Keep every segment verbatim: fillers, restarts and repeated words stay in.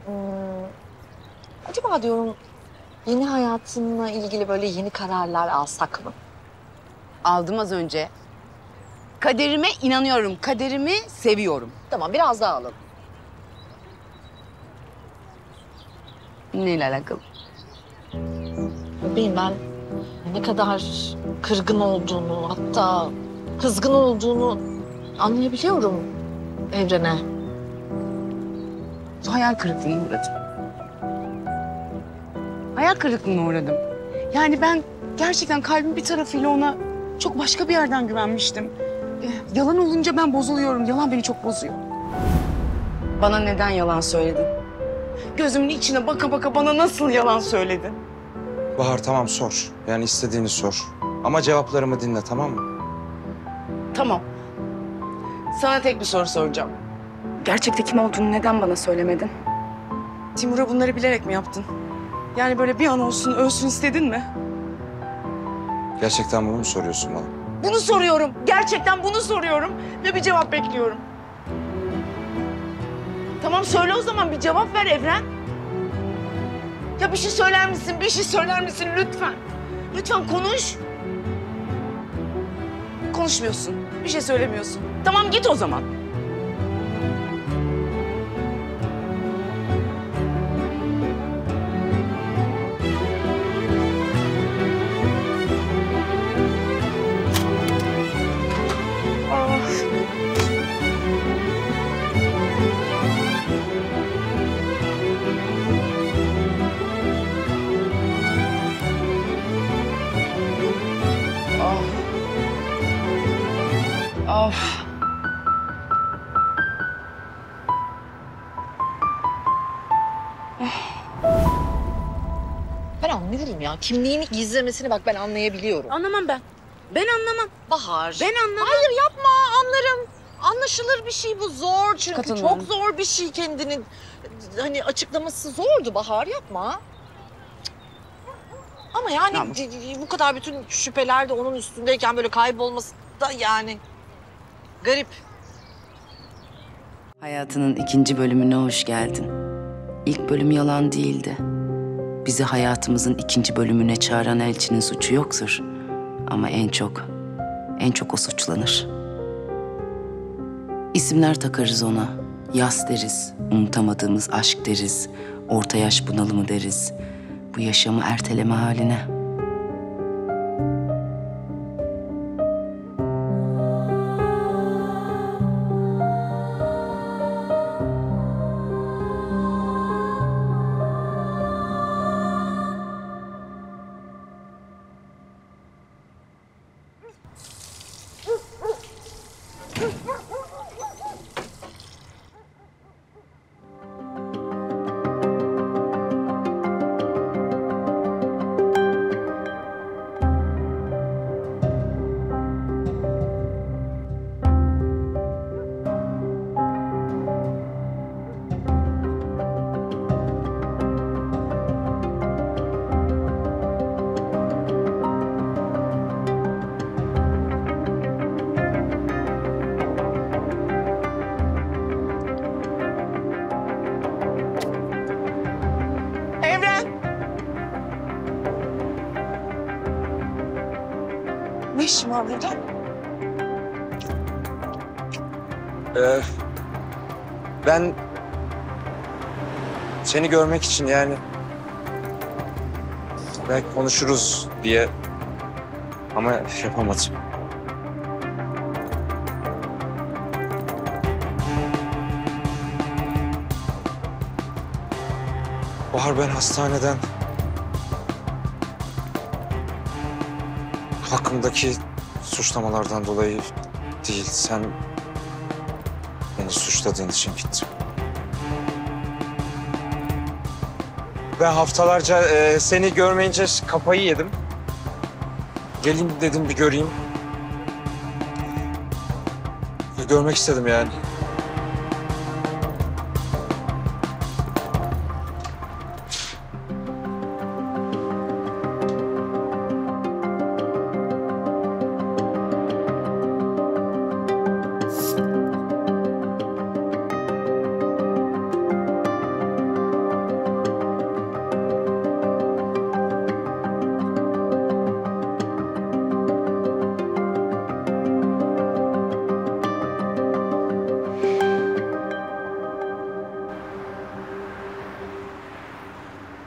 Hmm, acaba diyorum yeni hayatınla ilgili böyle yeni kararlar alsak mı? Aldım az önce. Kaderime inanıyorum. Kaderimi seviyorum. Tamam, biraz daha alalım. Neyle alakalı? Bebeğim, ben ne kadar kırgın olduğunu, hatta kızgın olduğunu anlayabiliyorum Evren'e. Hayal kırıklığına uğradım. Hayal kırıklığına uğradım. Yani ben gerçekten kalbim bir tarafıyla ona çok başka bir yerden güvenmiştim. Ee, yalan olunca ben bozuluyorum. Yalan beni çok bozuyor. Bana neden yalan söyledin? Gözümün içine baka baka bana nasıl yalan söyledin? Bahar tamam sor. Yani istediğini sor. Ama cevaplarımı dinle tamam mı? Tamam. Sana tek bir soru soracağım. Gerçekte kim olduğunu neden bana söylemedin? Timur'a bunları bilerek mi yaptın? Yani böyle bir an olsun, ölsün istedin mi? Gerçekten bunu mu soruyorsun bana? Bunu soruyorum. Gerçekten bunu soruyorum ve bir cevap bekliyorum. Tamam söyle o zaman, bir cevap ver Evren. Ya bir şey söyler misin? Bir şey söyler misin lütfen? Lütfen konuş. Konuşmuyorsun. Bir şey söylemiyorsun. Tamam git o zaman. Of. Ben anlıyorum ya. Kimliğini gizlemesini bak ben anlayabiliyorum. Anlamam ben. Ben anlamam. Bahar. Ben anlamam. Hayır yapma, anlarım. Anlaşılır bir şey bu, zor çünkü. Katılmıyorum. Çok zor bir şey kendinin. Hani açıklaması zordu Bahar, yapma. Ama yani Tamam. c- c- bu kadar bütün şüpheler de onun üstündeyken böyle kaybolması da yani garip. Hayatının ikinci bölümüne hoş geldin. İlk bölüm yalan değildi. Bizi hayatımızın ikinci bölümüne çağıran elçinin suçu yoktur. Ama en çok, en çok o suçlanır. İsimler takarız ona. Yas deriz, unutamadığımız aşk deriz, orta yaş bunalımı deriz. Bu yaşamı erteleme haline. Evren! Ne işin var burada? Ee, ben seni görmek için yani belki konuşuruz diye ama yapamadım. Bahar ben hastaneden hakkımdaki suçlamalardan dolayı değil, sen beni suçladığın için gittim. Ben haftalarca e, seni görmeyince kafayı yedim. Geleyim dedim bir göreyim. Bir görmek istedim yani.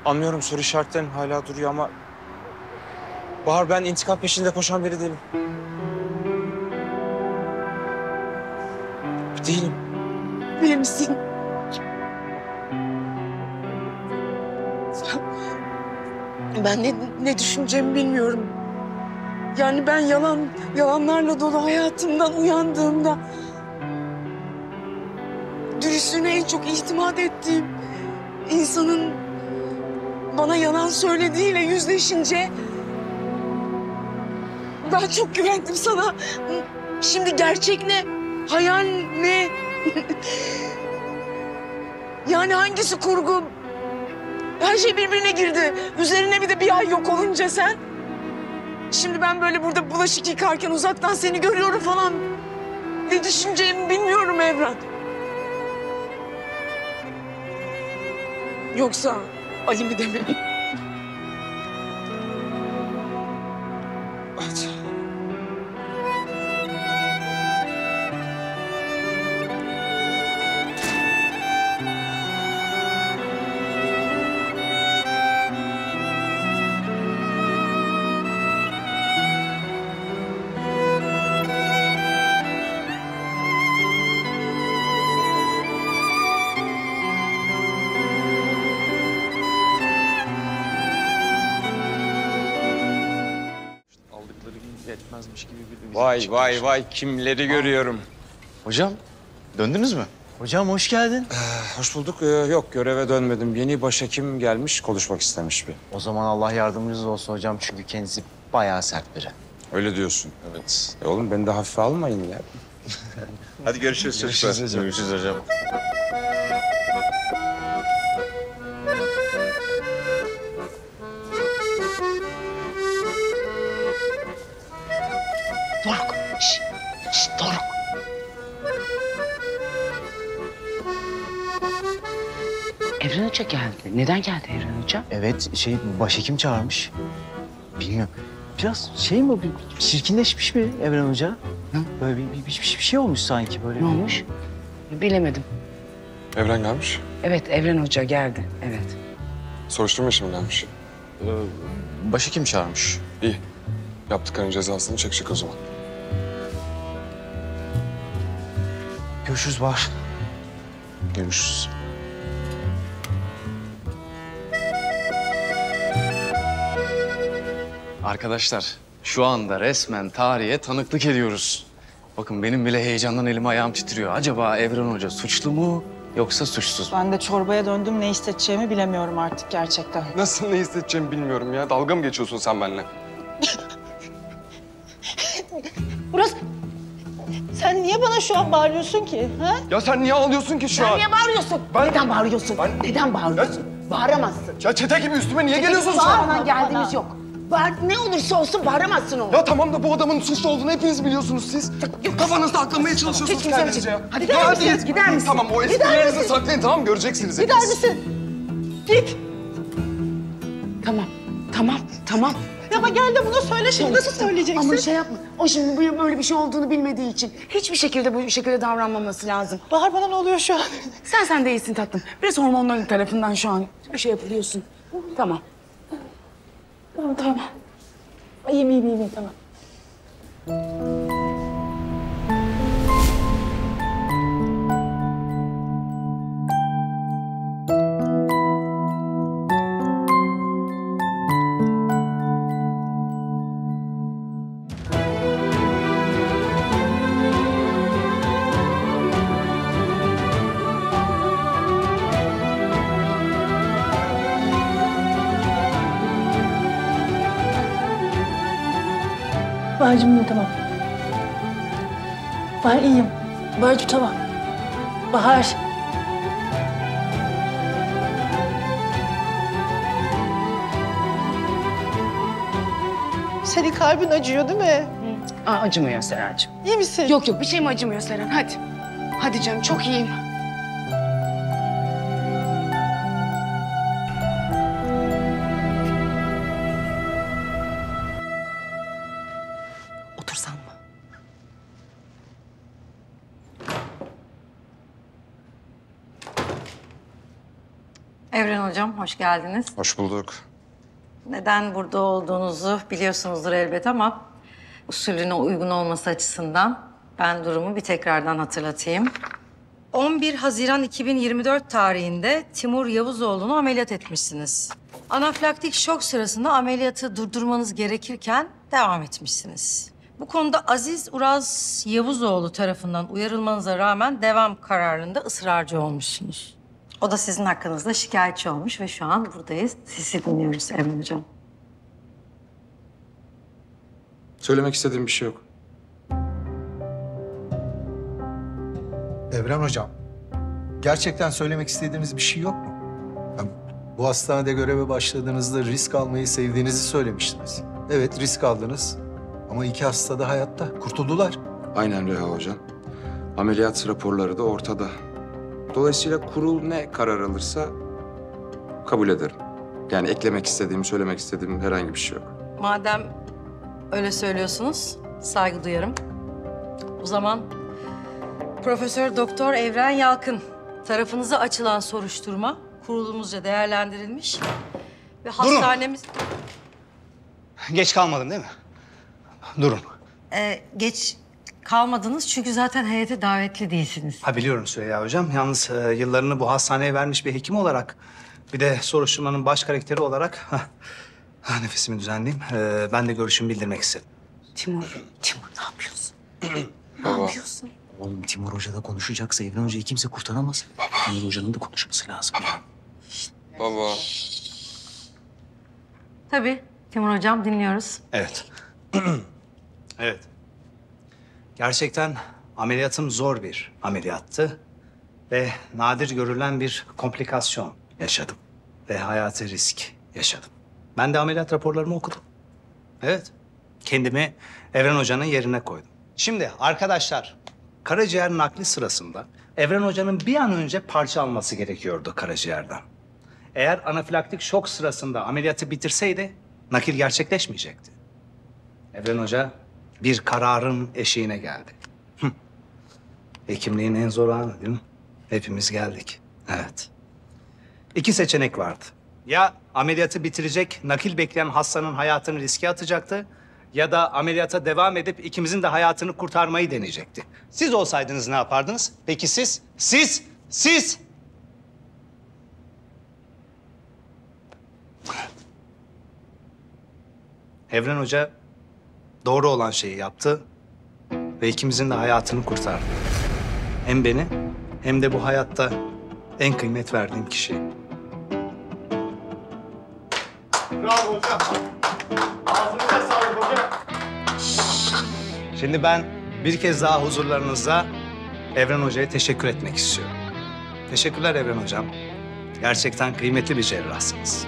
Anlıyorum, soru işaretlerin hala duruyor ama... Bahar, ben intikam peşinde koşan biri değilim. Değilim. Bilir misin? Ben ne, ne düşüneceğimi bilmiyorum. Yani ben yalan, yalanlarla dolu hayatımdan uyandığımda... dürüstlüğüne en çok itimat ettiğim insanın bana yalan söylediğiyle yüzleşince... ben çok güvendim sana. Şimdi gerçek ne? Hayal ne? Yani hangisi kurgu? Her şey birbirine girdi. Üzerine bir de bir ay yok olunca sen. Şimdi ben böyle burada bulaşık yıkarken uzaktan seni görüyorum falan. Ne düşüneceğimi bilmiyorum Evren. Yoksa Ali mi demeli? Evet. Aldıkları yetmezmiş gibi bir de Vay vay vay, kimleri görüyorum. Hocam döndünüz mü? Hocam hoş geldin. Hoş bulduk. Ee, yok, göreve dönmedim. Yeni başhekim gelmiş, konuşmak istemiş bir. O zaman Allah yardımcınız olsun hocam çünkü kendisi bayağı sert biri. Öyle diyorsun. Evet. E oğlum, beni de hafife almayın ya. Hadi görüşürüz çocuklar. Görüşürüz hocam. Görüşürüz hocam. Doruk. Şşş. Şşş Doruk. Evren Hoca geldi. Neden geldi Evren Hoca? Evet şey başhekim çağırmış. Bilmiyorum. Biraz şey mi bir çirkinleşmiş mi Evren Hoca? Hı? Böyle bir, bir, bir, bir şey olmuş sanki böyle. Ne olmuş? Bilemedim. Evren gelmiş. Evet, Evren Hoca geldi. Evet. Soruşturma işi mi gelmiş? Ee, başhekim çağırmış. İyi. Yaptıklarının cezasını çekecek o zaman. Görüşürüz Bahar. Görüşürüz. Arkadaşlar, şu anda resmen tarihe tanıklık ediyoruz. Bakın benim bile heyecandan elim ayağım titriyor. Acaba Evren Hoca suçlu mu yoksa suçsuz mu? Ben de çorbaya döndüm. Ne hissedeceğimi bilemiyorum artık gerçekten. Nasıl ne hissedeceğimi bilmiyorum ya. Dalga mı geçiyorsun sen benimle? Burası... Sen niye bana şu an bağırıyorsun ki? Ha? Ya sen niye ağlıyorsun ki şu an? Niye bağırıyorsun? Ben- Neden bağırıyorsun? Ben- Neden bağırıyorsun? Bağıramazsın. Ya çete gibi üstüme niye geliyorsun sen? Bağırmadan geldiğimiz yok. Bağır, ne olursa olsun bağıramazsın onu. Ya tamam da bu adamın suçlu olduğunu hepiniz biliyorsunuz siz. Kafanızda aklamaya çalışıyorsunuz Hiç kimse kendinizce ya. Hadi gider misin? hadi. Gider misin? Tamam, o Gider esprilerinizi misin? saklayın, tamam, göreceksiniz Gider hepiniz. misin? Git. Tamam, tamam, tamam. Ama gel de bunu söyle şimdi. Nasıl söyleyeceksin? Ama şey yapma. O şimdi böyle- böyle bir şey olduğunu bilmediği için hiçbir şekilde bu şekilde davranmaması lazım. Bahar bana ne oluyor şu an? Sen sen değilsin tatlım. Biraz hormonların tarafından şu an bir şey yapıyorsun. Tamam. Tamam tamam. İyiyim iyiyim iyiyim tamam. Bahar'cığım iyiyim tamam. Bahar iyiyim. Bahar'cığım tamam. Bahar. Senin kalbin acıyor değil mi? Aa, acımıyor Seracığım. İyi misin? Yok yok bir şey mi acımıyor Seren? Hadi. Hadi canım çok iyiyim. Otursan mı? Evren Hocam, hoş geldiniz. Hoş bulduk. Neden burada olduğunuzu biliyorsunuzdur elbet ama usulüne uygun olması açısından ben durumu bir tekrardan hatırlatayım. on bir Haziran iki bin yirmi dört tarihinde Timur Yavuzoğlu'nu ameliyat etmişsiniz. Anafilaktik şok sırasında ameliyatı durdurmanız gerekirken devam etmişsiniz. Bu konuda Aziz Uraz Yavuzoğlu tarafından uyarılmanıza rağmen devam kararında ısrarcı olmuşsunuz. O da sizin hakkınızda şikayetçi olmuş ve şu an buradayız. Sizi dinliyoruz Evren Hocam. Söylemek istediğim bir şey yok. Evren Hocam, gerçekten söylemek istediğiniz bir şey yok mu? Ya, bu hastanede göreve başladığınızda risk almayı sevdiğinizi söylemiştiniz. Evet, risk aldınız ama iki hasta da hayatta, kurtuldular. Aynen Reha Hocam. Ameliyat raporları da ortada. Dolayısıyla kurul ne karar alırsa kabul ederim. Yani eklemek istediğim, söylemek istediğim herhangi bir şey yok. Madem öyle söylüyorsunuz, saygı duyarım. O zaman Profesör Doktor Evren Yalkın tarafınıza açılan soruşturma kurulumuzca değerlendirilmiş ve hastanemiz... Geç kalmadım değil mi? Durun. Ee, geç kalmadınız çünkü zaten heyete davetli değilsiniz. Ha biliyorum Süreyya Hocam. Yalnız e, yıllarını bu hastaneye vermiş bir hekim olarak... ...bir de soruşturmanın baş karakteri olarak... Ha, ha, nefesimi düzenleyeyim. E, ben de görüşümü bildirmek istedim. Timur, Timur ne yapıyorsun? Ne Baba. yapıyorsun? Oğlum Timur Hoca da konuşacaksa Evren Hoca'yı kimse kurtaramaz. Timur Hoca'nın da konuşması lazım. Ya. Baba. Tabii Timur Hocam dinliyoruz. Evet. Evet. Gerçekten ameliyatım zor bir ameliyattı. Ve nadir görülen bir komplikasyon yaşadım. Ve hayati risk yaşadım. Ben de ameliyat raporlarımı okudum. Evet. Kendimi Evren Hoca'nın yerine koydum. Şimdi arkadaşlar, karaciğer nakli sırasında Evren Hoca'nın bir an önce parça alması gerekiyordu karaciğerden. Eğer anafilaktik şok sırasında ameliyatı bitirseydi nakil gerçekleşmeyecekti. Evren Hoca bir kararın eşiğine geldi. Hı. Hekimliğin en zor anı değil mi? Hepimiz geldik. Evet. İki seçenek vardı. Ya ameliyatı bitirecek, nakil bekleyen hastanın hayatını riske atacaktı... ...ya da ameliyata devam edip ikimizin de hayatını kurtarmayı deneyecekti. Siz olsaydınız ne yapardınız? Peki siz? Siz? Siz? Evren Hoca doğru olan şeyi yaptı ve ikimizin de hayatını kurtardı. Hem beni hem de bu hayatta en kıymet verdiğim kişi. Bravo hocam. Ağzınıza sağlık hocam. Şimdi ben bir kez daha huzurlarınızda Evren Hoca'ya teşekkür etmek istiyorum. Teşekkürler Evren Hocam. Gerçekten kıymetli bir cerrahsınız.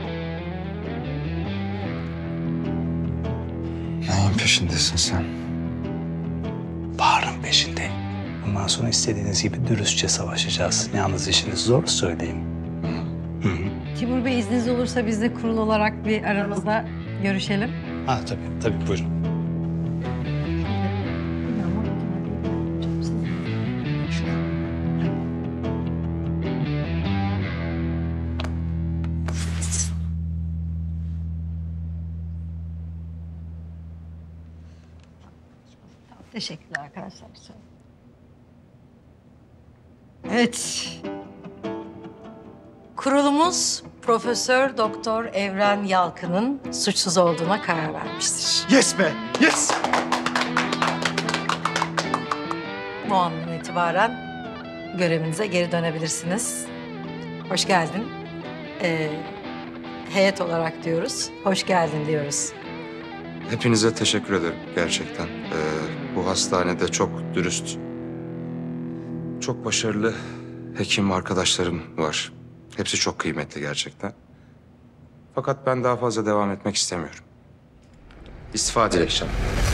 Neyin peşindesin sen? Bahar'ın peşindeyim. Bundan sonra istediğiniz gibi dürüstçe savaşacağız. Yalnız işiniz zor söyleyeyim. Hı hı. Timur Bey izniniz olursa biz de kurul olarak bir aramızda görüşelim. Ha tabii, tabii buyurun. Teşekkürler arkadaşlar. Evet. Kurulumuz Profesör Doktor Evren Yalkın'ın suçsuz olduğuna karar vermiştir. Yes be, yes. Bu andan itibaren görevinize geri dönebilirsiniz. Hoş geldin. Ee, heyet olarak diyoruz. Hoş geldin diyoruz. Hepinize teşekkür ederim gerçekten. Ee, bu hastanede çok dürüst, çok başarılı hekim arkadaşlarım var. Hepsi çok kıymetli gerçekten. Fakat ben daha fazla devam etmek istemiyorum. İstifa dilekçem.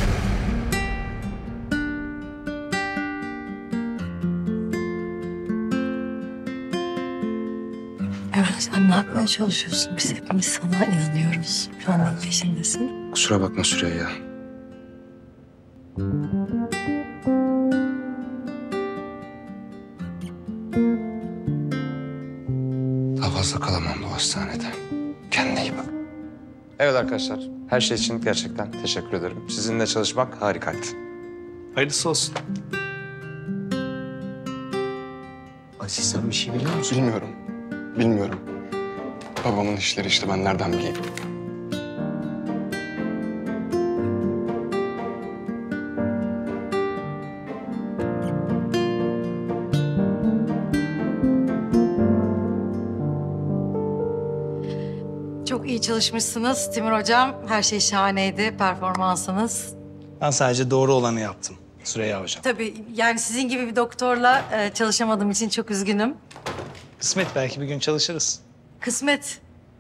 Evet, sen ne yapmaya çalışıyorsun? Biz hepimiz sana inanıyoruz. Şu an peşindesin. Kusura bakma Süreyya. Daha fazla kalamam bu hastanede. Kendine iyi bak. Evet arkadaşlar, her şey için gerçekten teşekkür ederim. Sizinle çalışmak harikaydı. Hayırlısı olsun. Aziz sen bir şey biliyor musun? Bilmiyorum. Bilmiyorum. Babamın işleri işte, ben nereden bileyim? Çok iyi çalışmışsınız Timur Hocam. Her şey şahaneydi, performansınız. Ben sadece doğru olanı yaptım Süreyya Hocam. Tabii yani sizin gibi bir doktorla e, çalışamadığım için çok üzgünüm. Kısmet, belki bir gün çalışırız. Kısmet.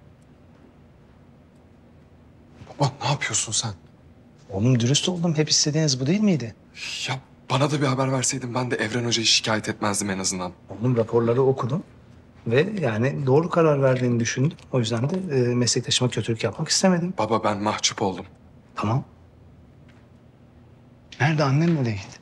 Baba ne yapıyorsun sen? Oğlum dürüst oldum. Hep istediğiniz bu değil miydi? Ya bana da bir haber verseydin ben de Evren Hoca'yı şikayet etmezdim en azından. Oğlum raporları okudum. Ve yani doğru karar verdiğini düşündüm. O yüzden de e, meslektaşıma kötülük yapmak istemedim. Baba ben mahcup oldum. Tamam. Nerede, annen nereye gitti?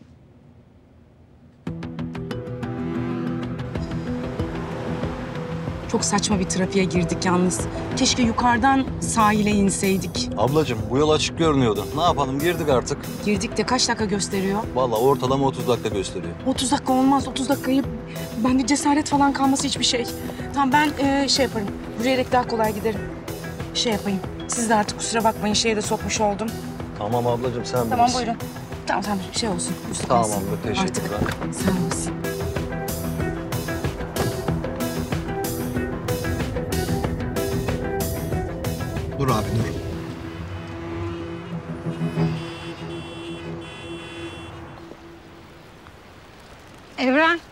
Çok saçma bir trafiğe girdik yalnız. Keşke yukarıdan sahile inseydik. Ablacığım bu yol açık görünüyordu. Ne yapalım girdik artık. Girdik de kaç dakika gösteriyor? Vallahi ortalama otuz dakika gösteriyor. otuz dakika olmaz. otuz dakikayı bende cesaret falan kalması hiçbir şey. Tamam ben e, şey yaparım. Yürüyerek daha kolay giderim. Şey yapayım. Siz de artık kusura bakmayın şeye de sokmuş oldum. Tamam ablacığım sen Tamam bilirsin. buyurun. Tamam tamam şey olsun. üstü Tamam kalsın. abla teşekkürler. Artık sen olasın. Dur abi dur. Evren.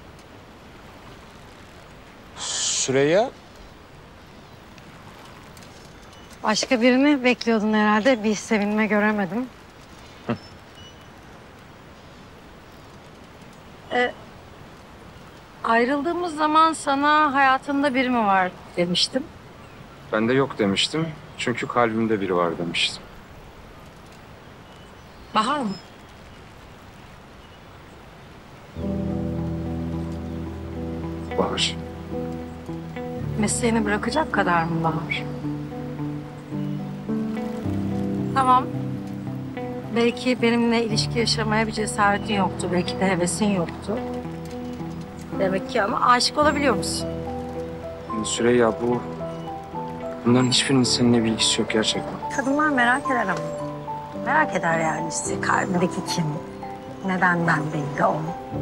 Süreyya, Başka birini bekliyordun herhalde. Bir sevinme göremedim. Ee, ayrıldığımız zaman sana hayatında biri mi var demiştim. ben de yok demiştim. Çünkü kalbimde biri var demiştim. Bahar mı? Bahar. Mesleğini bırakacak kadar mı Bahar? Tamam. Belki benimle ilişki yaşamaya bir cesaretin yoktu. Belki de hevesin yoktu. Demek ki ama aşık olabiliyor musun? Yani Süreyya bu... Bunların hiçbirinin seninle bir ilgisi yok gerçekten. Kadınlar merak eder ama. Merak eder yani işte kalbindeki kim? Neden ben değil de o?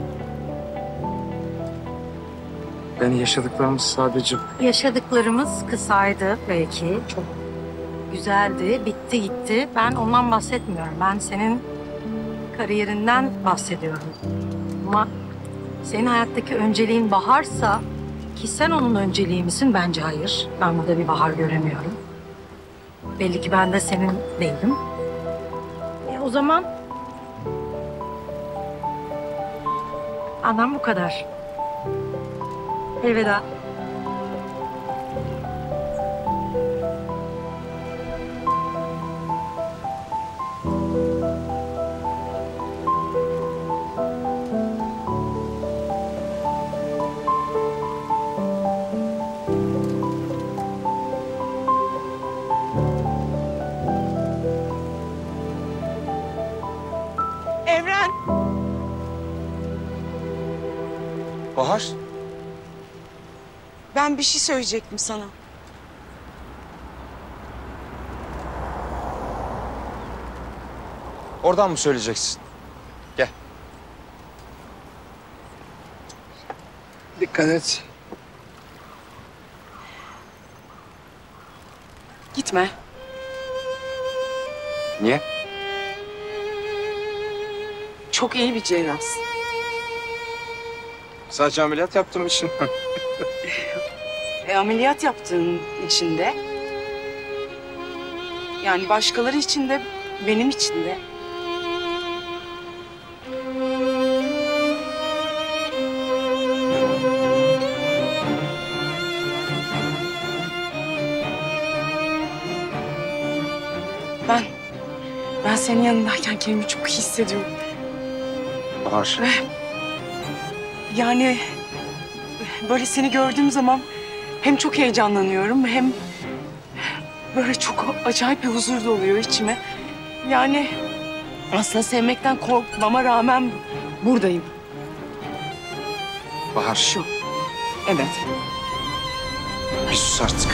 Yani yaşadıklarımız sadece... Yaşadıklarımız kısaydı belki. Çok güzeldi, bitti gitti. Ben ondan bahsetmiyorum. Ben senin kariyerinden bahsediyorum. Ama senin hayattaki önceliğin Bahar'sa ki sen onun önceliği misin? Bence hayır. Ben burada bir Bahar göremiyorum. Belli ki ben de senin değilim. E, o zaman adam bu kadar. Elveda. Evren. Bahar. Ben bir şey söyleyecektim sana. Oradan mı söyleyeceksin? Gel. Dikkat et. Gitme. Niye? Çok iyi bir cerrahsın. Sadece ameliyat yaptığım için. E, ameliyat yaptığın için de. Yani başkaları için de, benim için de. Ben, ben senin yanındayken kendimi çok iyi hissediyorum. Bahar. Yani böyle seni gördüğüm zaman hem çok heyecanlanıyorum hem böyle çok acayip bir huzur doluyor içime. Yani aslında sevmekten korkmama rağmen buradayım. Bahar, Şu. Evet. bir sus artık.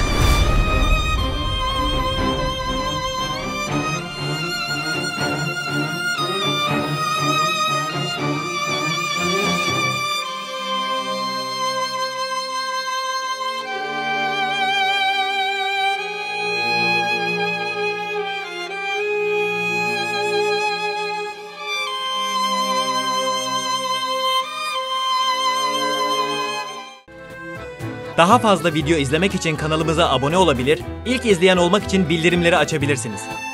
Daha fazla video izlemek için kanalımıza abone olabilir, ilk izleyen olmak için bildirimleri açabilirsiniz.